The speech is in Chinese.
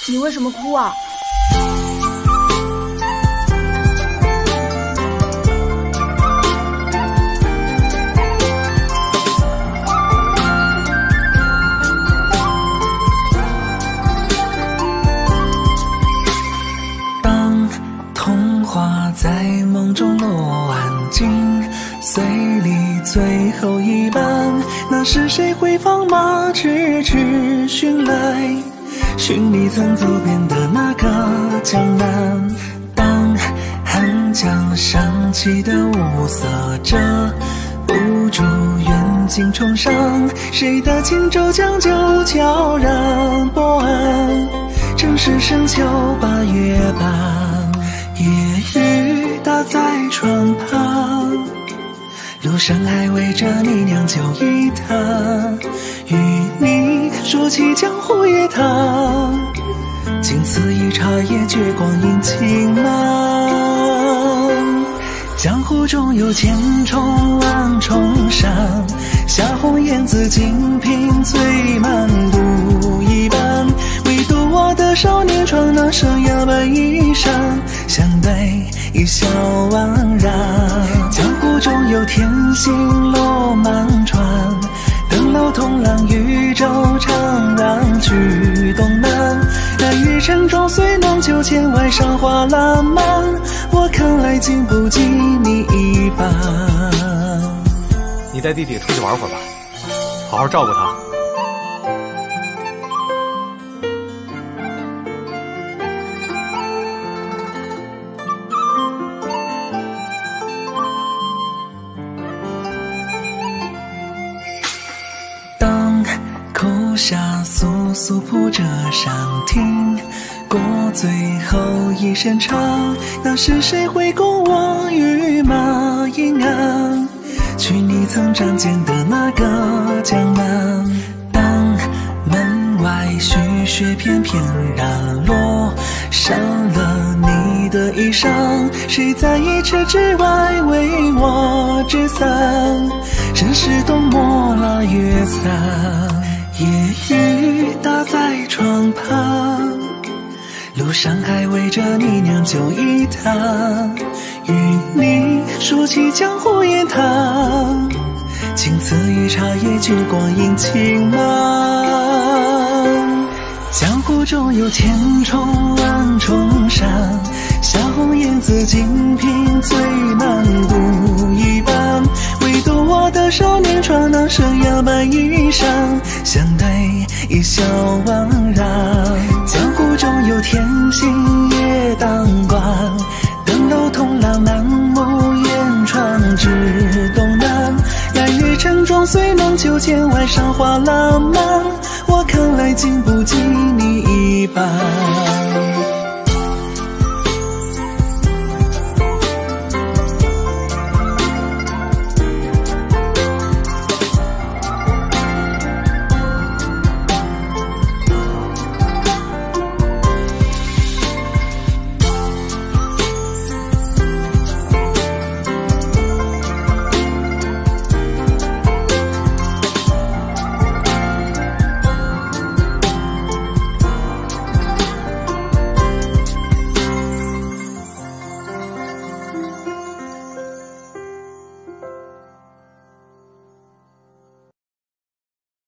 你为什么哭啊？ 当童话在梦中落安静，碎里最后一班，那是谁会放马直直寻来？寻你曾走遍的那个江南。当寒江升起的雾色遮不住远近重伤，谁的轻舟将就悄然泊岸？正是深秋八月半，夜雨打在窗旁，路上还围着你酿酒一坛，与你说起江湖夜谈，仅此一茶也觉光阴轻漫。江湖中有千重万重山，夏红颜自锦屏醉满独一半，唯独我的少年穿那身牙白衣衫，相对一笑惘然。江湖中有天星落满船，登楼同浪渔舟怅然去东南，但欲城中虽浓酒千外赏花烂漫，我看来经不及你一般。 你带弟弟出去玩会儿吧，好好照顾他。 当口下簌簌铺着山亭，过最后一声唱，那是谁会供我御马迎鞍？去你曾仗剑的那个江南。当门外絮雪片片染落，伤了你的衣裳，谁在一尺之外为我纸伞？正是冬末腊月散，夜雨打在窗旁，路上还围着你酿酒一坛，与你说起江湖夜谈，仅此一茶也觉光阴轻漫。江湖中有千重万重山，夏红颜自锦屏醉满独一半，唯独我的少年穿那身牙白衣衫，相对一笑惘然。江湖中有天星夜当官，登楼同浪南木烟船至东南，来日城中虽浓酒千外赏花烂漫，我看来经不及你一般。